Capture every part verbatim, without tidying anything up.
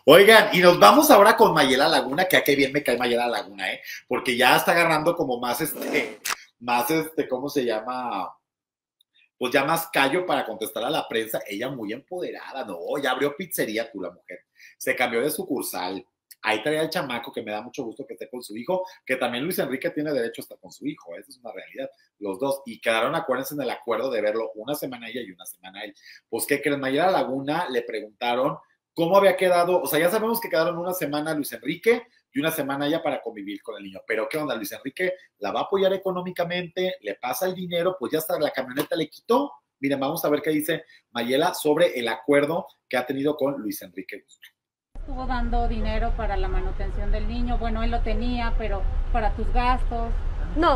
Oigan, y nos vamos ahora con Mayela Laguna, que a qué bien me cae Mayela Laguna, ¿eh? Porque ya está agarrando como más este, más este, ¿cómo se llama? Pues ya más callo para contestar a la prensa. Ella muy empoderada, ¿no? Ya abrió pizzería tú, la mujer. Se cambió de sucursal. Ahí traía el chamaco, que me da mucho gusto que esté con su hijo, que también Luis Enrique tiene derecho a estar con su hijo, esa es una realidad, los dos, y quedaron, acuérdense, en el acuerdo de verlo una semana ella y una semana él. Pues, ¿qué creen? Mayela Laguna le preguntaron cómo había quedado, o sea, ya sabemos que quedaron una semana Luis Enrique y una semana ella para convivir con el niño, pero ¿qué onda? Luis Enrique la va a apoyar económicamente, le pasa el dinero, pues ya hasta la camioneta le quitó. Miren, vamos a ver qué dice Mayela sobre el acuerdo que ha tenido con Luis Enrique. Estuvo dando dinero para la manutención del niño, bueno, él lo tenía, pero para tus gastos. No.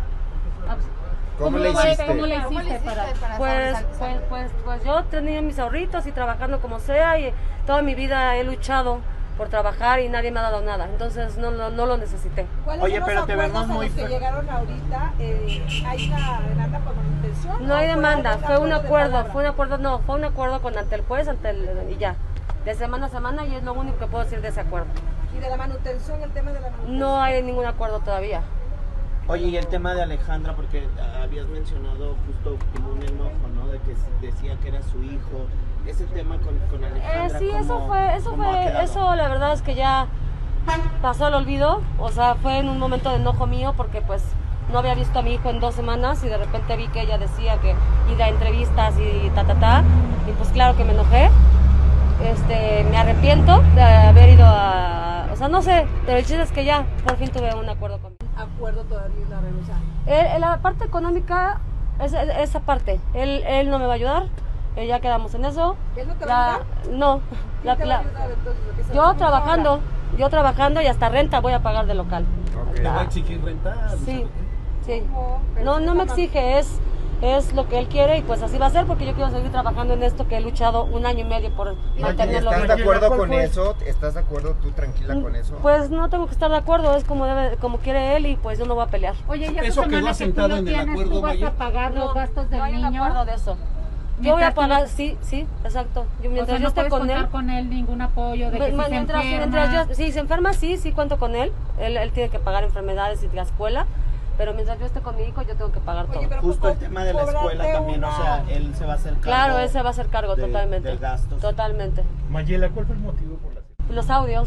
¿Cómo, ¿Cómo le hiciste? ¿Cómo le hiciste para, para pues, pues, pues, pues yo tenía mis ahorritos y trabajando como sea, y toda mi vida he luchado por trabajar y nadie me ha dado nada, entonces no, no, no lo necesité. Oye, pero te vemos muy... que llegaron ahorita, eh, ¿hay una demanda por manutención? No hay demanda, fue un acuerdo, fue un acuerdo, no, fue un acuerdo con ante el juez, ante el, y ya, de semana a semana, y es lo único que puedo decir de ese acuerdo. ¿Y de la manutención, el tema de la manutención? No hay ningún acuerdo todavía. Oye, y el tema de Alejandra, porque habías mencionado justo como un enojo, ¿no? De que decía que era su hijo. Ese tema con, con Alejandra. Eh, sí, ¿cómo, eso fue, eso fue, eso la verdad es que ya pasó al olvido. O sea, fue en un momento de enojo mío porque pues no había visto a mi hijo en dos semanas y de repente vi que ella decía que iba a entrevistas y ta ta ta. Y pues claro que me enojé. Este, me arrepiento de haber ido a, o sea, no sé, pero el chiste es que ya por fin tuve un acuerdo con acuerdo todavía la renuncia. Eh, la parte económica, es, es, esa parte, él, él no me va a ayudar, eh, ya quedamos en eso. ¿Él no te va la, a ayudar? No. La, te va la, a ayudar, entonces, yo trabajando, ahora? yo trabajando y hasta renta voy a pagar de local. Okay. ¿Te va a exigir renta? Sí, sí. No, no me exige, es... es lo que él quiere y pues así va a ser porque yo quiero seguir trabajando en esto que he luchado un año y medio por mantenerlo. ¿Estás de acuerdo con eso? ¿Estás de acuerdo tú tranquila con eso? Pues no tengo que estar de acuerdo, es como debe, como quiere él y pues yo no voy a pelear. Oye, ya eso quedó asentado en el acuerdo, ¿tú vas a pagar no, los gastos del no hay niño? Un acuerdo de eso. Yo voy a pagar, sí, sí, exacto. Yo, mientras o sea, yo no esté con él, con él ningún apoyo de que mientras, si se enferma. mientras yo, si se enferma, sí, sí cuento con él. Él, él tiene que pagar enfermedades y la escuela. Pero mientras yo esté con mi hijo, yo tengo que pagar todo. Oye, justo el tema de la escuela también, una... o sea, él se va a hacer cargo. Claro, él se va a hacer cargo de, totalmente. Del gasto. Totalmente. Mayela, ¿cuál fue el motivo por la cita? Los audios.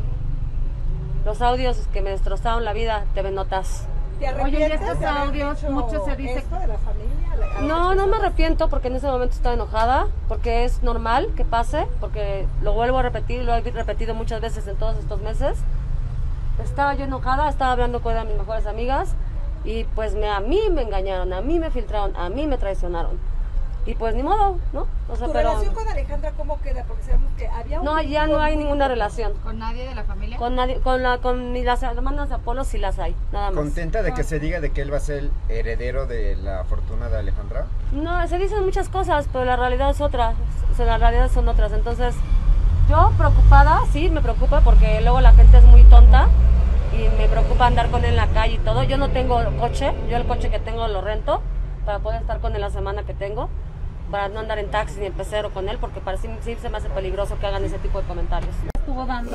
Los audios que me destrozaron la vida, T V Notas. ¿Te Oye, y estos audios, mucho se dice... esto de la familia? No, no me arrepiento porque en ese momento estaba enojada, porque es normal que pase, porque lo vuelvo a repetir, lo he repetido muchas veces en todos estos meses. Estaba yo enojada, estaba hablando con una de mis mejores amigas, y pues me, a mí me engañaron, a mí me filtraron, a mí me traicionaron. Y pues ni modo, ¿no? O sea, ¿Tu pero, relación con Alejandra cómo queda? Porque sabemos que había un... No, ya no hay ninguna relación. ¿Con nadie de la familia? Con nadie, con, la, con mi, las hermanas de Apolo sí las hay, nada más. ¿Contenta de que se diga de que él va a ser el heredero de la fortuna de Alejandra? No, se dicen muchas cosas, pero la realidad es otra, o sea, la realidad son otras. Entonces, yo preocupada, sí, me preocupa porque luego la gente es muy tonta. Y me preocupa andar con él en la calle y todo. Yo no tengo coche, yo el coche que tengo lo rento para poder estar con él la semana que tengo, para no andar en taxi ni en pecero con él, porque para sí, sí se me hace peligroso que hagan ese tipo de comentarios. Estuvo dando.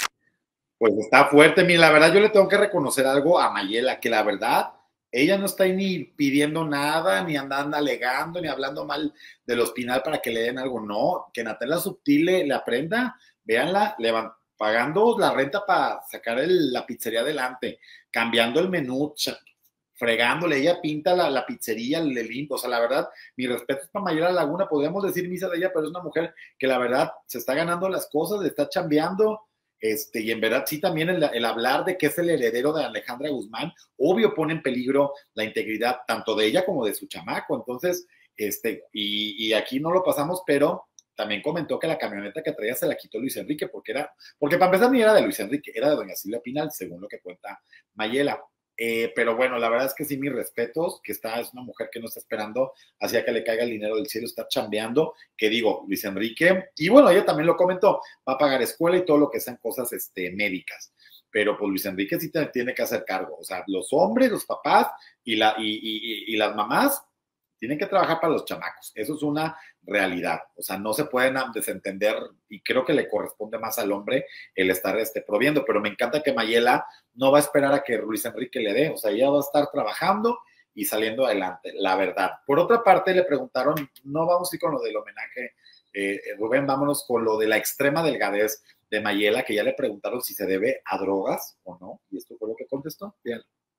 Pues está fuerte, mira, la verdad yo le tengo que reconocer algo a Mayela, que la verdad, ella no está ni pidiendo nada, ni andando alegando, ni hablando mal del hospital para que le den algo, no, que Natalia Subtil le, le aprenda, véanla, levanta, pagando la renta para sacar el, la pizzería adelante, cambiando el menú, fregándole, ella pinta la, la pizzería, le limpia, o sea, la verdad, mi respeto es para Mayela Laguna, podríamos decir misa de ella, pero es una mujer que la verdad se está ganando las cosas, le está chambeando, este, y en verdad sí también el, el hablar de que es el heredero de Alejandra Guzmán, obvio pone en peligro la integridad tanto de ella como de su chamaco, entonces, este, y, y aquí no lo pasamos, pero también comentó que la camioneta que traía se la quitó Luis Enrique, porque era, porque para empezar ni era de Luis Enrique, era de doña Silvia Pinal, según lo que cuenta Mayela. Eh, pero bueno, la verdad es que sí, mis respetos, que está, es una mujer que no está esperando hacia que le caiga el dinero del cielo, está chambeando, que digo, Luis Enrique, y bueno, ella también lo comentó, va a pagar escuela y todo lo que sean cosas este, médicas, pero pues Luis Enrique sí te, tiene que hacer cargo, o sea, los hombres, los papás y, la, y, y, y, y las mamás tienen que trabajar para los chamacos, eso es una realidad. O sea, no se pueden desentender y creo que le corresponde más al hombre el estar este, proviendo, pero me encanta que Mayela no va a esperar a que Luis Enrique le dé, o sea, ella va a estar trabajando y saliendo adelante, la verdad. Por otra parte, le preguntaron, no vamos a ir con lo del homenaje, eh, Rubén, vámonos con lo de la extrema delgadez de Mayela, que ya le preguntaron si se debe a drogas o no, y esto fue lo que contestó. Bien.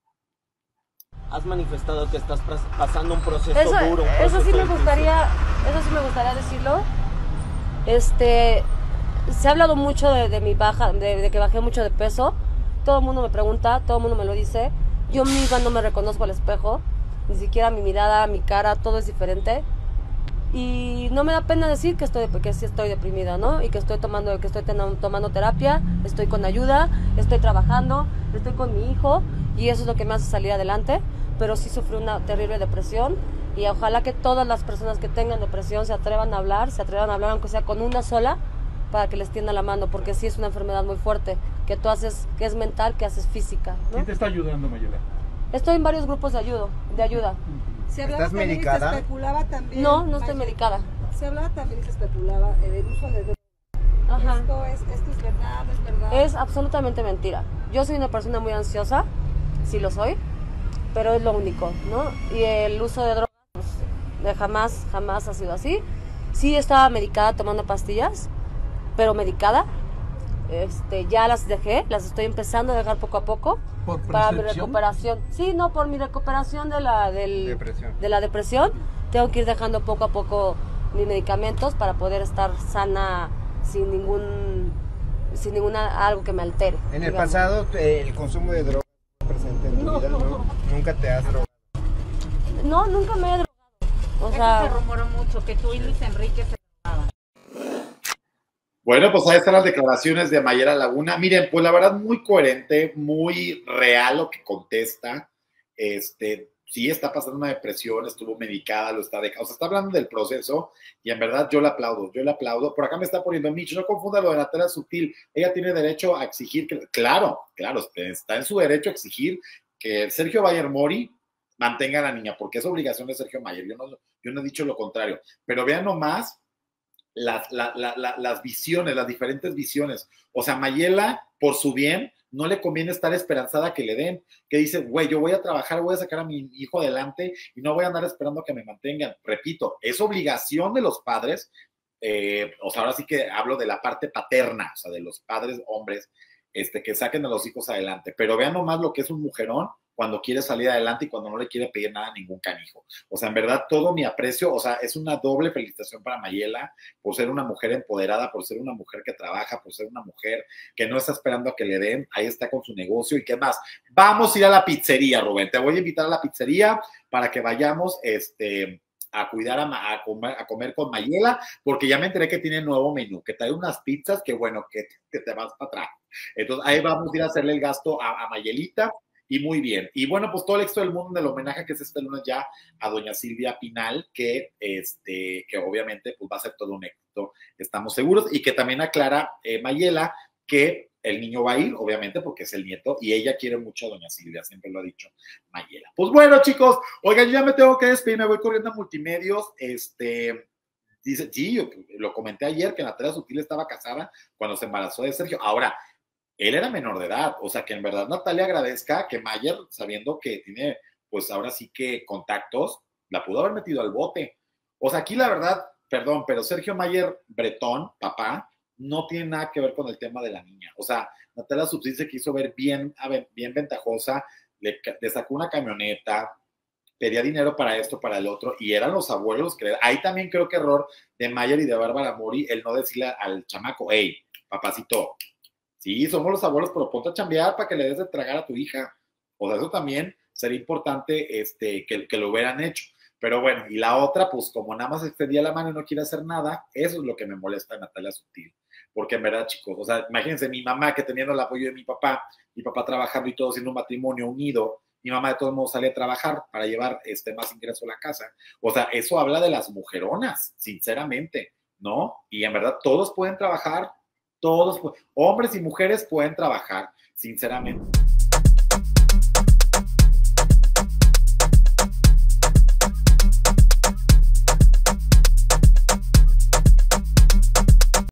Has manifestado que estás pasando un proceso eso, duro. Un eso proceso sí me difícil. gustaría, eso sí me gustaría decirlo. Este, se ha hablado mucho de, de mi baja, de, de que bajé mucho de peso. Todo el mundo me pregunta, todo el mundo me lo dice. Yo misma no me reconozco al espejo, ni siquiera mi mirada, mi cara, todo es diferente. Y no me da pena decir que estoy, que sí estoy deprimida, ¿no? Y que estoy tomando, que estoy ten- tomando terapia, estoy con ayuda, estoy trabajando, estoy con mi hijo y eso es lo que me hace salir adelante. Pero sí sufrí una terrible depresión y ojalá que todas las personas que tengan depresión se atrevan a hablar, se atrevan a hablar aunque sea con una sola, para que les tienda la mano, porque sí es una enfermedad muy fuerte, que tú haces, que es mental, que haces física, ¿no? ¿Quién te está ayudando, Mayela? Estoy en varios grupos de ayuda, de ayuda. Se hablaba ¿Estás también y medicada? Se especulaba también. No, no estoy Mayela, medicada. Se hablaba también y se especulaba eh, del uso de drogas. Ajá. Esto es, esto es verdad, no es verdad. Es absolutamente mentira. Yo soy una persona muy ansiosa, sí lo soy, pero es lo único, ¿no? Y el uso de drogas, pues, de jamás, jamás ha sido así. Sí estaba medicada tomando pastillas, pero medicada. Este, ya las dejé, las estoy empezando a dejar poco a poco. ¿Por Para mi percepción? recuperación. Sí, no, por mi recuperación de la, del, Depresión. de la depresión. Tengo que ir dejando poco a poco mis medicamentos para poder estar sana sin ningún, sin ninguna, algo que me altere. En el digamos. pasado, eh, el consumo de drogas presente en tu No. vida, ¿no? Nunca te has drogado. No, nunca me he drogado. O Eso se sea, rumoró mucho, que tú y Luis Enrique se drogaban. Bueno, pues ahí están las declaraciones de Mayela Laguna. Miren, pues la verdad muy coherente, muy real lo que contesta. Este, sí está pasando una depresión, estuvo medicada, lo está dejando, o sea, está hablando del proceso y en verdad yo le aplaudo, yo le aplaudo. Por acá me está poniendo Mitch, no confunda lo de Natalia Sutil, ella tiene derecho a exigir, que, claro, claro, está en su derecho a exigir que Sergio Mayer Mori mantenga a la niña, porque es obligación de Sergio Mayer, yo no, yo no he dicho lo contrario, pero vean nomás Las, la, la, la, las visiones, las diferentes visiones. O sea, Mayela, por su bien, no le conviene estar esperanzada que le den, que dice, güey, yo voy a trabajar, voy a sacar a mi hijo adelante y no voy a andar esperando que me mantengan. Repito, es obligación de los padres, eh, o sea, ahora sí que hablo de la parte paterna, o sea, de los padres hombres, este, que saquen a los hijos adelante. Pero vean nomás lo que es un mujerón cuando quiere salir adelante y cuando no le quiere pedir nada a ningún canijo. O sea, en verdad, todo mi aprecio, o sea, es una doble felicitación para Mayela por ser una mujer empoderada, por ser una mujer que trabaja, por ser una mujer que no está esperando a que le den, ahí está con su negocio y qué más. Vamos a ir a la pizzería, Rubén, te voy a invitar a la pizzería para que vayamos, este... a cuidar, a, a, comer, a comer con Mayela, porque ya me enteré que tiene nuevo menú, que trae unas pizzas que, bueno, que, que te vas para atrás. Entonces, ahí vamos a ir a hacerle el gasto a, a Mayelita, y muy bien. Y bueno, pues todo el éxito del mundo del homenaje que es este lunes ya a doña Silvia Pinal, que, este, que obviamente pues va a ser todo un éxito, estamos seguros, y que también aclara eh, Mayela que el niño va a ir, obviamente, porque es el nieto, y ella quiere mucho a doña Silvia, siempre lo ha dicho Mayela. Pues bueno, chicos, oigan, yo ya me tengo que despedir, me voy corriendo a Multimedios, este, dice, sí, yo lo comenté ayer, que Natalia Sutil estaba casada cuando se embarazó de Sergio. Ahora, él era menor de edad, o sea, que en verdad Natalia agradezca que Mayer, sabiendo que tiene, pues ahora sí que contactos, la pudo haber metido al bote. O sea, aquí la verdad, perdón, pero Sergio Mayer Bretón, papá, no tiene nada que ver con el tema de la niña. O sea, Natalia Sutil se quiso ver bien, a ver, bien ventajosa, le, le sacó una camioneta, pedía dinero para esto, para el otro, y eran los abuelos que... Ahí también creo que error de Mayer y de Bárbara Mori, el no decirle al chamaco, hey, papacito, sí, somos los abuelos, pero ponte a chambear para que le des de tragar a tu hija. O sea, eso también sería importante este, que, que lo hubieran hecho. Pero bueno, y la otra, pues como nada más extendía la mano y no quiere hacer nada, eso es lo que me molesta de Natalia Sutil. Porque en verdad, chicos, o sea, imagínense mi mamá que teniendo el apoyo de mi papá, mi papá trabajando y todo siendo un matrimonio unido, mi mamá de todos modos salía a trabajar para llevar este, más ingreso a la casa. O sea, eso habla de las mujeronas, sinceramente, ¿no? Y en verdad todos pueden trabajar, todos, hombres y mujeres pueden trabajar, sinceramente.